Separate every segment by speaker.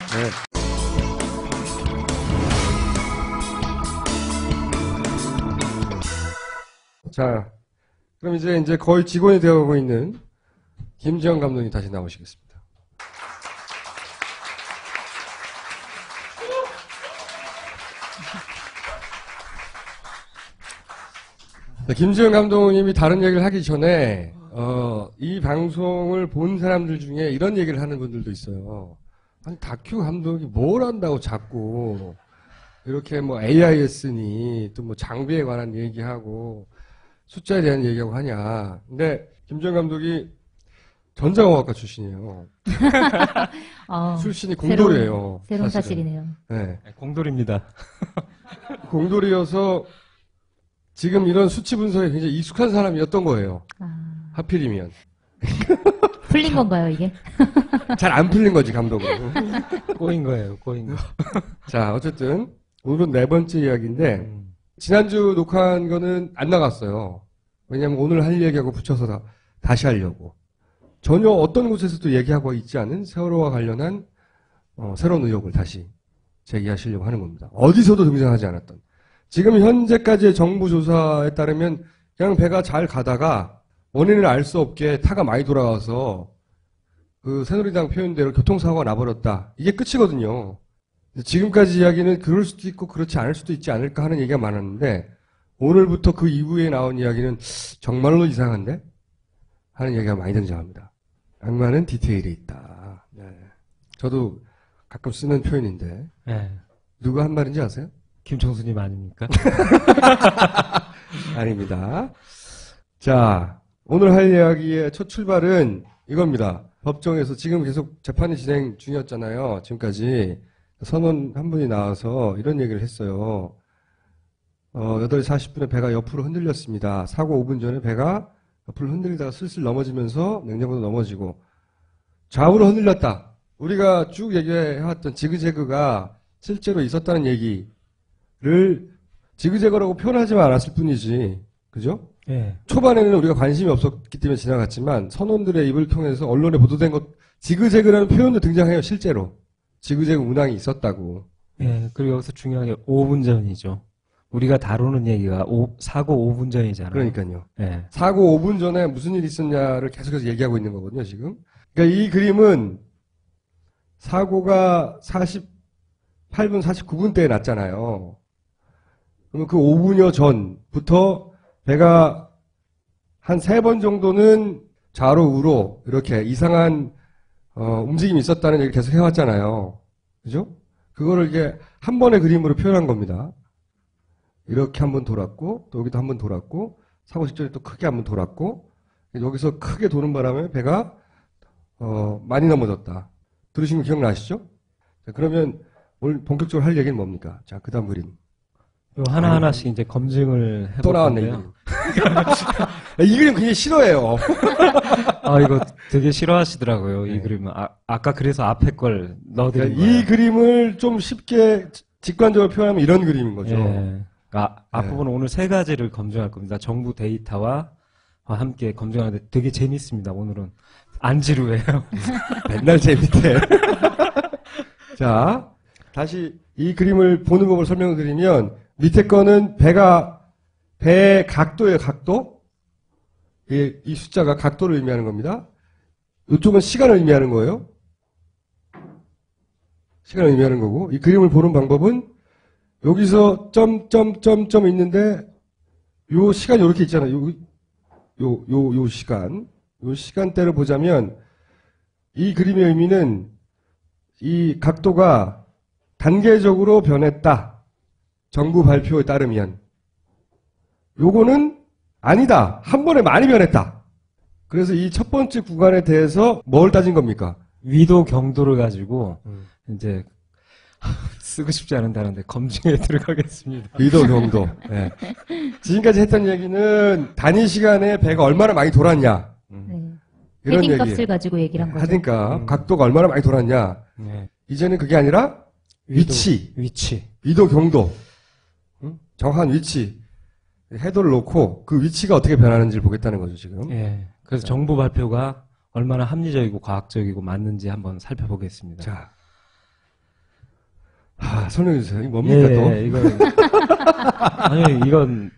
Speaker 1: 네. 자, 그럼 이제 거의 직원이 되어가고 있는 김지영 감독님 다시 나오시겠습니다. 자, 김지영 감독님이 다른 얘기를 하기 전에 이 방송을 본 사람들 중에 이런 얘기를 하는 분들도 있어요. 아니, 다큐 감독이 뭘 한다고 자꾸 이렇게 뭐 AIS니 또 뭐 장비에 관한 얘기하고 숫자에 대한 얘기하고 하냐. 근데 김지영 감독이 전자공학과 출신이에요. 출신이 공돌이에요.
Speaker 2: 새로운 사실이네요.
Speaker 1: 네.
Speaker 3: 공돌입니다.
Speaker 1: 공돌이어서 지금 이런 수치 분석에 굉장히 익숙한 사람이었던 거예요. 하필이면.
Speaker 2: 풀린 건가요, 이게?
Speaker 1: 잘 안 풀린 거지, 감독은.
Speaker 3: 꼬인 거예요, 꼬인 거.
Speaker 1: 자, 어쨌든 오늘은 네 번째 이야기인데 지난주 녹화한 거는 안 나갔어요. 왜냐면 오늘 할 얘기하고 붙여서 다시 하려고. 전혀 어떤 곳에서도 얘기하고 있지 않은 세월호와 관련한 새로운 의혹을 다시 제기하시려고 하는 겁니다. 어디서도 등장하지 않았던. 지금 현재까지의 정부 조사에 따르면 그냥 배가 잘 가다가 원인을 알 수 없게 타가 많이 돌아가서 그 새누리당 표현대로 교통사고가 나버렸다. 이게 끝이거든요. 지금까지 이야기는 그럴 수도 있고 그렇지 않을 수도 있지 않을까 하는 얘기가 많았는데 오늘부터 그 이후에 나온 이야기는 정말로 이상한데? 하는 얘기가 많이 등장합니다. 악마는 디테일에 있다. 네. 저도 가끔 쓰는 표현인데
Speaker 3: 네.
Speaker 1: 누가 한 말인지 아세요?
Speaker 3: 김청수님 아닙니까?
Speaker 1: 아닙니다. 자, 오늘 할 이야기의 첫 출발은 이겁니다. 법정에서 지금 계속 재판이 진행 중이었잖아요. 지금까지 선원 한 분이 나와서 이런 얘기를 했어요. 8시 40분에 배가 옆으로 흔들렸습니다. 사고 5분 전에 배가 옆으로 흔들리다가 슬슬 넘어지면서 냉장고도 넘어지고 좌우로 흔들렸다. 우리가 쭉 얘기해왔던 지그재그가 실제로 있었다는 얘기를 지그재그라고 표현하지만 않았을 뿐이지. 그죠?
Speaker 3: 네.
Speaker 1: 초반에는 우리가 관심이 없었기 때문에 지나갔지만 선원들의 입을 통해서 언론에 보도된 것 지그재그라는 표현도 등장해요. 실제로. 지그재그 운항이 있었다고.
Speaker 3: 네. 그리고 여기서 중요한 게 5분 전이죠. 우리가 다루는 얘기가 사고 5분 전이잖아요.
Speaker 1: 그러니까요.
Speaker 3: 네.
Speaker 1: 사고 5분 전에 무슨 일이 있었냐를 계속해서 얘기하고 있는 거거든요, 지금. 그러니까 이 그림은 사고가 48분 49분 때에 났잖아요. 그러면 그 5분여 전부터 배가 한 3번 정도는 좌로 우로 이렇게 이상한 움직임이 있었다는 얘기를 계속 해왔잖아요. 그죠? 그거를 이게 한 번의 그림으로 표현한 겁니다. 이렇게 한 번 돌았고 또 여기도 한 번 돌았고 사고 직전에 또 크게 한 번 돌았고 여기서 크게 도는 바람에 배가 많이 넘어졌다. 들으신 거 기억나시죠? 자, 그러면 오늘 본격적으로 할 얘기는 뭡니까? 자, 그 다음 그림.
Speaker 3: 하나하나씩 이제 검증을 해볼
Speaker 1: 또 나왔네, 이
Speaker 3: 건데요.
Speaker 1: 그림. 이 그림 굉장히 싫어해요.
Speaker 3: 이거 되게 싫어하시더라고요.
Speaker 1: 네.
Speaker 3: 이 그림은. 아까 그래서 앞에 걸 넣어드린
Speaker 1: 그러니까
Speaker 3: 거예요.
Speaker 1: 이 그림을 좀 쉽게 직관적으로 표현하면 이런 그림인 거죠.
Speaker 3: 예. 앞부분은 오늘 3가지를 검증할 겁니다. 정부 데이터와 함께 검증하는데 되게 재밌습니다. 오늘은 안 지루해요.
Speaker 1: 맨날 재밌대. 자, 다시 이 그림을 보는 법을 설명을 드리면 밑에 거는 배의 각도예요, 각도. 이 숫자가 각도를 의미하는 겁니다. 이쪽은 시간을 의미하는 거예요. 시간을 의미하는 거고 이 그림을 보는 방법은 여기서 점점점점 있는데 요 시간이 이렇게 있잖아요. 요 시간. 요 시간대를 보자면 이 그림의 의미는 이 각도가 단계적으로 변했다. 정부 발표에 따르면 요거는 아니다. 한 번에 많이 변했다. 그래서 이 첫 번째 구간에 대해서 뭘 따진 겁니까?
Speaker 3: 위도 경도를 가지고 이제 쓰고 싶지 않은다는데 검증에 들어가겠습니다.
Speaker 1: 위도 경도. 네. 지금까지 했던 얘기는 단위 시간에 배가 얼마나 많이 돌았냐.
Speaker 2: 네.
Speaker 1: 이런
Speaker 2: 헤딩
Speaker 1: 얘기.
Speaker 2: 값을 가지고 얘기를 한 거죠.
Speaker 1: 하니까 각도가 얼마나 많이 돌았냐.
Speaker 3: 네.
Speaker 1: 이제는 그게 아니라 위치. 위도 경도. 정확한 위치. 해도를 놓고 그 위치가 어떻게 변하는지를 보겠다는 거죠, 지금.
Speaker 3: 예. 그래서 정부 발표가 얼마나 합리적이고 과학적이고 맞는지 한번 살펴보겠습니다.
Speaker 1: 자, 설명해 주세요. 이거 뭡니까 또?
Speaker 3: 예, 이건 아니 이건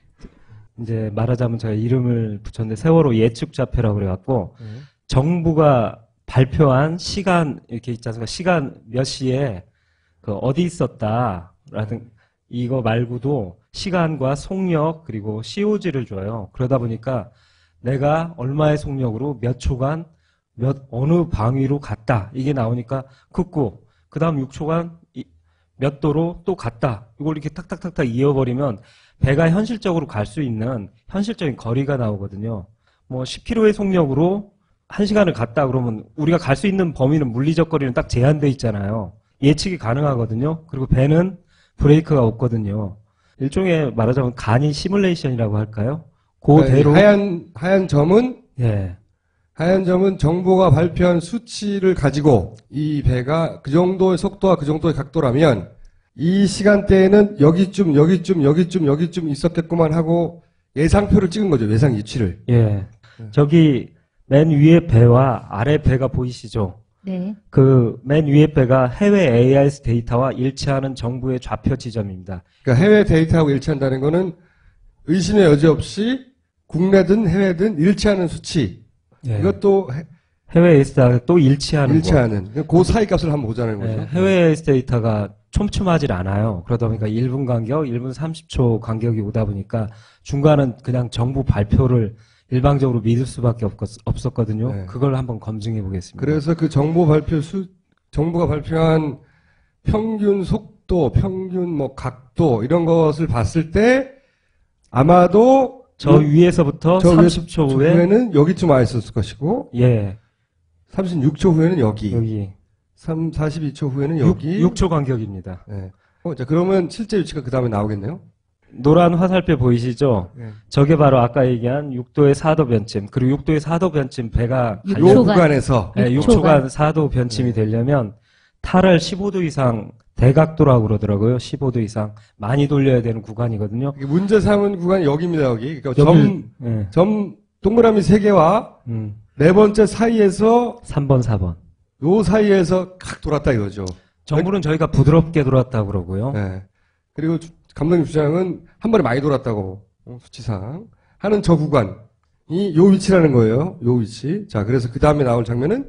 Speaker 3: 이제 말하자면 제가 이름을 붙였는데 세월호 예측 좌표라고 그래갖고 정부가 발표한 시간 이렇게 있지 않습니까? 시간 몇 시에 그 어디 있었다라든 이거 말고도 시간과 속력 그리고 COG를 줘요. 그러다 보니까 내가 얼마의 속력으로 몇 초간 어느 방위로 갔다 이게 나오니까 긋고 그 다음 6초간 몇 도로 또 갔다 이걸 이렇게 탁탁탁탁 이어버리면 배가 현실적으로 갈 수 있는 현실적인 거리가 나오거든요. 뭐 10km의 속력으로 1시간을 갔다 그러면 우리가 갈 수 있는 범위는 물리적 거리는 딱 제한돼 있잖아요. 예측이 가능하거든요. 그리고 배는 브레이크가 없거든요. 일종의 말하자면 간이 시뮬레이션이라고 할까요? 그대로
Speaker 1: 하얀 점은
Speaker 3: 예.
Speaker 1: 하얀 점은 정부가 발표한 수치를 가지고 이 배가 그 정도의 속도와 그 정도의 각도라면 이 시간대에는 여기쯤 있었겠구만 하고 예상표를 찍은 거죠. 예상 위치를.
Speaker 3: 예. 저기 맨 위에 배와 아래 배가 보이시죠?
Speaker 2: 네.
Speaker 3: 그 맨 위에 배가 해외 AIS 데이터와 일치하는 정부의 좌표 지점입니다.
Speaker 1: 그러니까 해외 데이터하고 일치한다는 거는 의심의 여지 없이 국내든 해외든 일치하는 수치.
Speaker 3: 예.
Speaker 1: 이것도
Speaker 3: 해외 AIS 데이터가 또 일치하는
Speaker 1: 그 사이 값을 한번 보자는 거죠.
Speaker 3: 예, 해외 AIS 데이터가 촘촘하질 않아요. 그러다 보니까 1분 간격, 1분 30초 간격이 오다 보니까 중간은 그냥 정부 발표를 일방적으로 믿을 수밖에 없었거든요.
Speaker 1: 네.
Speaker 3: 그걸 한번 검증해 보겠습니다.
Speaker 1: 그래서 그 정부가 발표한 평균 속도, 평균 뭐 각도 이런 것을 봤을 때 아마도
Speaker 3: 저 위에서부터 30초 후에
Speaker 1: 후에는 여기쯤 와 있었을 것이고,
Speaker 3: 예,
Speaker 1: 36초 후에는 여기,
Speaker 3: 여기
Speaker 1: 42초 후에는 여기.
Speaker 3: 6초 간격입니다.
Speaker 1: 네. 자, 그러면 실제 위치가 그 다음에 나오겠네요?
Speaker 3: 노란 화살표 보이시죠?
Speaker 1: 네.
Speaker 3: 저게 바로 아까 얘기한 6도의 4도 변침. 그리고 6도의 4도 변침 배가
Speaker 1: 요
Speaker 2: 6초간.
Speaker 1: 구간에서.
Speaker 3: 예, 6초간 4도 변침이 되려면 탈을 15도 이상 대각도라고 그러더라고요. 15도 이상 많이 돌려야 되는 구간이거든요.
Speaker 1: 문제 삼은 구간이 여기입니다, 여기. 그러니까
Speaker 3: 예.
Speaker 1: 동그라미 3개와 네 번째 사이에서
Speaker 3: 3번, 4번.
Speaker 1: 요 사이에서 칵 돌았다 이거죠.
Speaker 3: 정부는 저희가 부드럽게 돌았다고 그러고요.
Speaker 1: 네. 그리고 감독님 주장은 한 번에 많이 돌았다고, 수치상. 하는 저 구간이 요 위치라는 거예요. 요 위치. 자, 그래서 그 다음에 나올 장면은?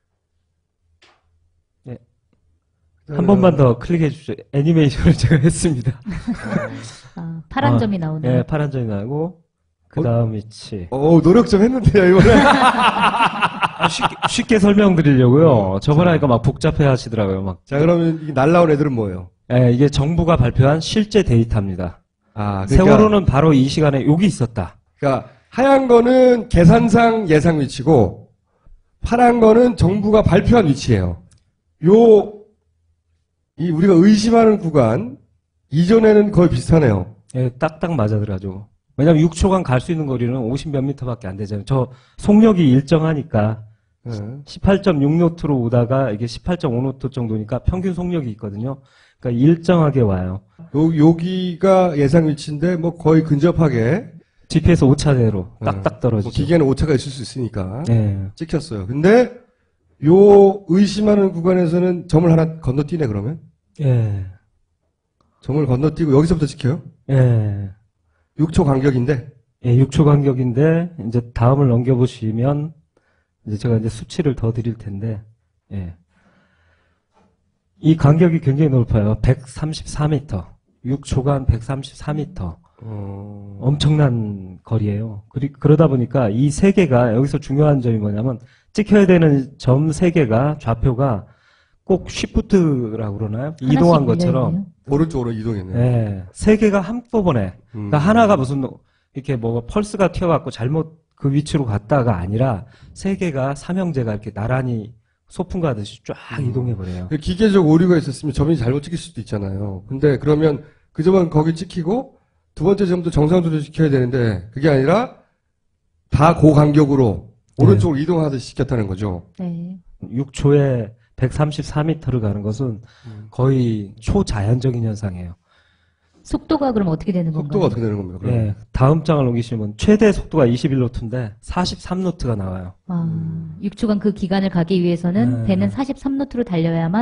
Speaker 3: 네. 한 번만 더 클릭해 주시죠. 애니메이션을 제가 했습니다.
Speaker 2: 파란 점이 나오네요.
Speaker 3: 네, 파란 점이 나고, 그 다음 위치.
Speaker 1: 노력 좀 했는데요, 이번에.
Speaker 3: 쉽게 설명드리려고요. 저번에 하니까 막 복잡해 하시더라고요. 막.
Speaker 1: 자, 그러면 이 날라온 애들은 뭐예요?
Speaker 3: 네, 이게 정부가 발표한 실제 데이터입니다.
Speaker 1: 그러니까,
Speaker 3: 세월호는 바로 이 시간에 여기 있었다.
Speaker 1: 그러니까, 하얀 거는 계산상 예상 위치고, 파란 거는 정부가 발표한 위치예요. 우리가 의심하는 구간, 이전에는 거의 비슷하네요.
Speaker 3: 예, 딱딱 맞아 들어가죠. 왜냐면 6초간 갈 수 있는 거리는 50몇 미터밖에 안 되잖아요. 저 속력이 일정하니까 18.6노트로 오다가 이게 18.5노트 정도니까 평균 속력이 있거든요. 그러니까 일정하게 와요.
Speaker 1: 여기가 예상 위치인데 뭐 거의 근접하게
Speaker 3: GPS 오차대로 딱딱
Speaker 1: 뭐
Speaker 3: 떨어지죠.
Speaker 1: 기계는 오차가 있을 수 있으니까
Speaker 3: 예.
Speaker 1: 찍혔어요. 근데 요 의심하는 구간에서는 점을 하나 건너뛰네 그러면?
Speaker 3: 예.
Speaker 1: 점을 건너뛰고 여기서부터 찍혀요?
Speaker 3: 예.
Speaker 1: 6초 간격인데?
Speaker 3: 예, 6초 간격인데 이제 다음을 넘겨보시면 이제 제가 이제 수치를 더 드릴 텐데 예. 이 간격이 굉장히 높아요. 134m. 6초간 134m. 엄청난 거리예요. 그러다 보니까 이 세 개가 여기서 중요한 점이 뭐냐면 찍혀야 되는 점 세 개가 좌표가 꼭 쉬프트라고 그러나요? 이동한 것처럼
Speaker 1: 오른쪽으로 이동했네요.
Speaker 3: 네, 세 개가 한꺼번에 그러니까 하나가 무슨 이렇게 뭐 펄스가 튀어갖고 잘못 그 위치로 갔다가 아니라 세 개가 삼형제가 이렇게 나란히 소풍 가듯이 쫙 이동해버려요.
Speaker 1: 기계적 오류가 있었으면 점이 잘못 찍힐 수도 있잖아요. 근데 그러면 그 점은 거기 찍히고 두 번째 점도 정상적으로 찍혀야 되는데 그게 아니라 다 고간격으로 오른쪽으로 이동하듯이 시켰다는 거죠.
Speaker 2: 네.
Speaker 3: 6초에 134m를 가는 것은 거의 초자연적인 현상이에요.
Speaker 2: 속도가 그럼 어떻게 되는 건가요?
Speaker 1: 속도가 어떻게 되는 겁니까? 그러면?
Speaker 3: 네, 다음 장을 넘기시면 최대 속도가 21노트인데 43노트가 나와요.
Speaker 2: 6초간 그 기간을 가기 위해서는
Speaker 3: 네.
Speaker 2: 배는 43노트로 달려야만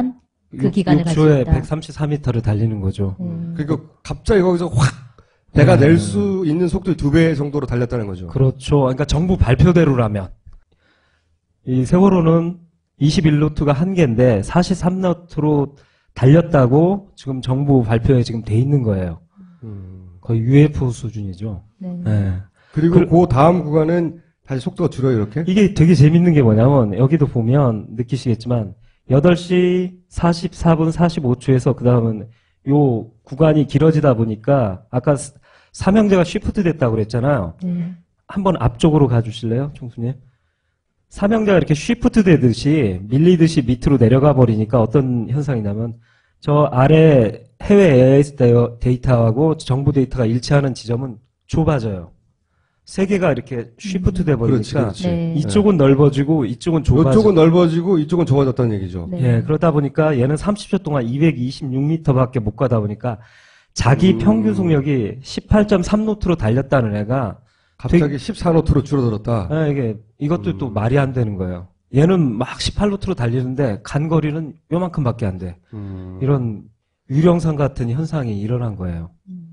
Speaker 2: 그 기간을 가지고
Speaker 3: 6초에
Speaker 2: 있다.
Speaker 3: 134m를 달리는 거죠.
Speaker 1: 그러니까 갑자기 거기서 확 배가 낼 수 있는 속도의 2배 정도로 달렸다는 거죠.
Speaker 3: 그렇죠. 그러니까 정부 발표대로라면 이 세월호는 21노트가 한계인데 43노트로 달렸다고 지금 정부 발표에 지금 돼 있는 거예요. 거의 UFO 수준이죠.
Speaker 2: 네.
Speaker 3: 네.
Speaker 1: 그리고 그 다음 구간은 다시 속도가 줄어요, 이렇게?
Speaker 3: 이게 되게 재밌는 게 뭐냐면 여기도 보면 느끼시겠지만 8시 44분 45초에서 그 다음은 요 구간이 길어지다 보니까 아까 삼형제가 쉬프트 됐다고 그랬잖아요.
Speaker 2: 네.
Speaker 3: 한번 앞쪽으로 가주실래요, 총수님? 삼형제가 이렇게 쉬프트 되듯이 밀리듯이 밑으로 내려가 버리니까 어떤 현상이냐면 저 아래 해외 AIS 데이터하고 정부 데이터가 일치하는 지점은 좁아져요. 세 개가 이렇게 쉬프트 돼
Speaker 1: 그렇지,
Speaker 3: 버리니까
Speaker 1: 그렇지.
Speaker 2: 네.
Speaker 3: 이쪽은 넓어지고 이쪽은 좁아져.
Speaker 1: 이쪽은 넓어지고 이쪽은 좁아졌다는 얘기죠.
Speaker 2: 네.
Speaker 3: 예, 그러다 보니까 얘는 30초 동안 226m밖에 못 가다 보니까 자기 평균 속력이 18.3노트로 달렸다는 애가
Speaker 1: 갑자기 14노트로 줄어들었다.
Speaker 3: 이것도 또 말이 안 되는 거예요. 얘는 막 18노트로 달리는데 간 거리는 요만큼밖에 안 돼. 이런 유령선 같은 현상이 일어난 거예요.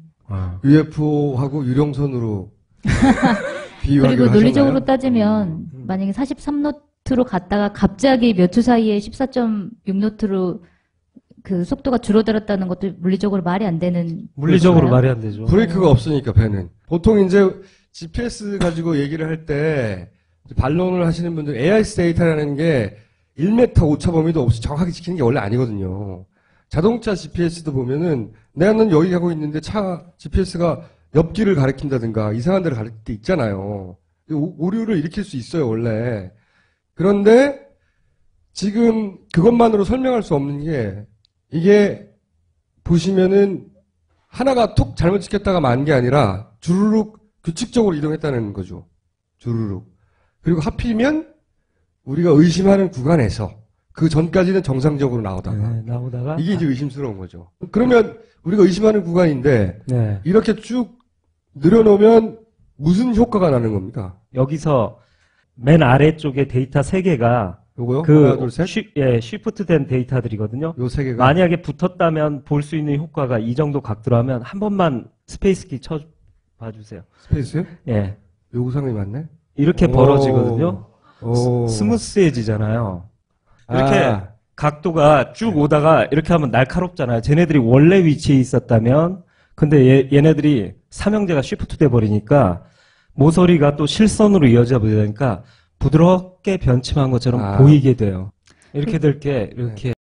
Speaker 1: UFO하고 유령선으로 비유하기로
Speaker 2: 그리고 논리적으로
Speaker 1: 하셨나요?
Speaker 2: 따지면 만약에 43노트로 갔다가 갑자기 몇 초 사이에 14.6노트로 그 속도가 줄어들었다는 것도 물리적으로 말이 안 되는
Speaker 3: 물리적으로
Speaker 2: 거잖아요.
Speaker 3: 말이 안 되죠.
Speaker 1: 브레이크가 없으니까 배는. 보통 이제 GPS 가지고 얘기를 할 때 반론을 하시는 분들 AIS 데이터라는 게 1m 오차 범위도 없이 정확하게 지키는 게 원래 아니거든요. 자동차 GPS도 보면은 나는 여기 가고 있는데 차 GPS가 옆길을 가리킨다든가 이상한 데를 가릴 때 있잖아요. 오류를 일으킬 수 있어요, 원래. 그런데 지금 그것만으로 설명할 수 없는 게 이게 보시면은 하나가 툭 잘못 찍혔다가 만 게 아니라 주르륵 규칙적으로 이동했다는 거죠. 주르륵. 그리고 하필이면 우리가 의심하는 구간에서 그 전까지는 정상적으로 나오다가
Speaker 3: 네, 나오다가
Speaker 1: 이게 이제 의심스러운 거죠. 그러면 우리가 의심하는 구간인데
Speaker 3: 네.
Speaker 1: 이렇게 쭉 늘어놓으면 무슨 효과가 나는 겁니까?
Speaker 3: 여기서 맨 아래쪽에 데이터 3개가
Speaker 1: 요거요? 하나, 둘, 셋?
Speaker 3: 쉬프트 된 데이터들이거든요.
Speaker 1: 요 세 개가.
Speaker 3: 만약에 붙었다면 볼 수 있는 효과가 이 정도 각도로 하면 한 번만 스페이스 키 쳐 봐주세요.
Speaker 1: 스페이스요?
Speaker 3: 예.
Speaker 1: 요구사항이 맞네?
Speaker 3: 이렇게
Speaker 1: 오.
Speaker 3: 벌어지거든요.
Speaker 1: 오.
Speaker 3: 스무스해지잖아요. 이렇게
Speaker 1: 아.
Speaker 3: 각도가 쭉 오다가 이렇게 하면 날카롭잖아요. 쟤네들이 원래 위치에 있었다면, 근데 얘네들이 삼형제가 쉬프트 돼 버리니까 모서리가 또 실선으로 이어져 버리니까 부드럽게 변침한 것처럼
Speaker 1: 아.
Speaker 3: 보이게 돼요. 이렇게 될 게 이렇게